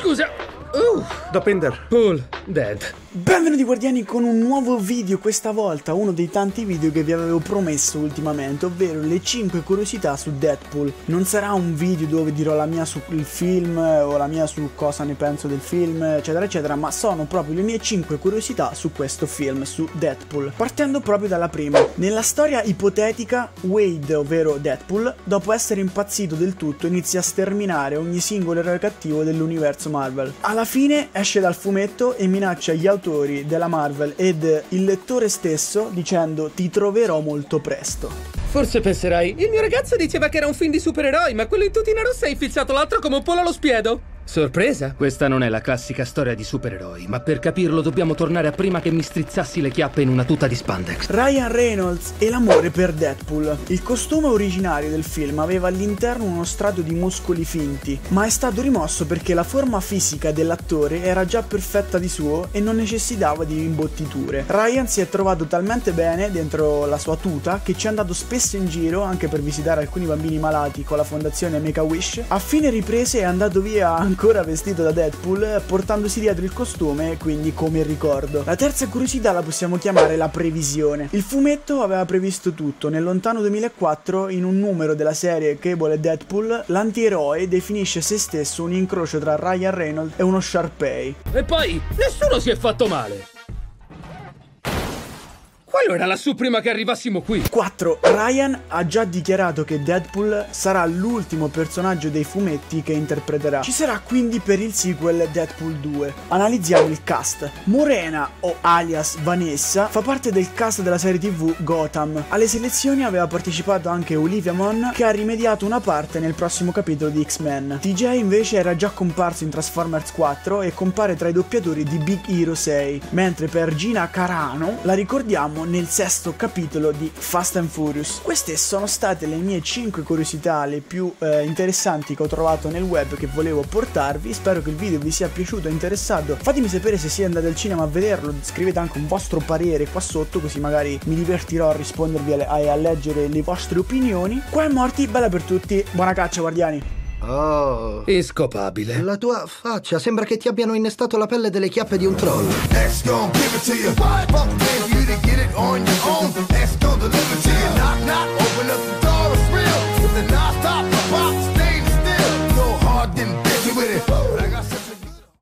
Scusa. Dopinder. Paul, dead. Benvenuti guardiani con un nuovo video, questa volta uno dei tanti video che vi avevo promesso ultimamente, ovvero le 5 curiosità su Deadpool. Non sarà un video dove dirò la mia sul film o la mia su cosa ne penso del film, eccetera eccetera, ma sono proprio le mie 5 curiosità su questo film, su Deadpool. Partendo proprio dalla prima. Nella storia ipotetica, Wade, ovvero Deadpool, dopo essere impazzito del tutto, inizia a sterminare ogni singolo eroe cattivo dell'universo Marvel. Alla fine esce dal fumetto e minaccia gli autori della Marvel ed il lettore stesso dicendo: ti troverò molto presto. Forse penserai, il mio ragazzo diceva che era un film di supereroi, ma quello in tutina rossa ha infilzato l'altro come un pollo allo spiedo. Sorpresa? Questa non è la classica storia di supereroi, ma per capirlo dobbiamo tornare a prima che mi strizzassi le chiappe in una tuta di spandex. Ryan Reynolds e l'amore per Deadpool. Il costume originario del film aveva all'interno uno strato di muscoli finti, ma è stato rimosso perché la forma fisica dell'attore era già perfetta di suo e non necessitava di imbottiture. Ryan si è trovato talmente bene dentro la sua tuta che ci è andato spesso in giro anche per visitare alcuni bambini malati con la fondazione Make-A-Wish. A fine riprese è andato via ancora vestito da Deadpool, portandosi dietro il costume, quindi come ricordo. La terza curiosità la possiamo chiamare la previsione. Il fumetto aveva previsto tutto. Nel lontano 2004, in un numero della serie Cable e Deadpool, l'antieroe definisce se stesso un incrocio tra Ryan Reynolds e uno Sharpei. E poi, nessuno si è fatto male. Quello era lassù prima che arrivassimo qui. 4. Ryan ha già dichiarato che Deadpool sarà l'ultimo personaggio dei fumetti che interpreterà. Ci sarà quindi per il sequel Deadpool 2. Analizziamo il cast. Morena, o alias Vanessa, fa parte del cast della serie TV Gotham. Alle selezioni aveva partecipato anche Olivia Munn, che ha rimediato una parte nel prossimo capitolo di X-Men. TJ invece era già comparso in Transformers 4 e compare tra i doppiatori di Big Hero 6, mentre per Gina Carano la ricordiamo nel sesto capitolo di Fast and Furious. Queste sono state le mie 5 curiosità, le più interessanti che ho trovato nel web, che volevo portarvi. Spero che il video vi sia piaciuto e interessato. Fatemi sapere se siete andati al cinema a vederlo, scrivete anche un vostro parere qua sotto, così magari mi divertirò a rispondervi e a leggere le vostre opinioni. Qua è Morty, bella per tutti, buona caccia guardiani. Oh, Inscopabile. la tua faccia sembra che ti abbiano innestato la pelle delle chiappe di un troll. X gon' give it to you. Fuck you to get it on you.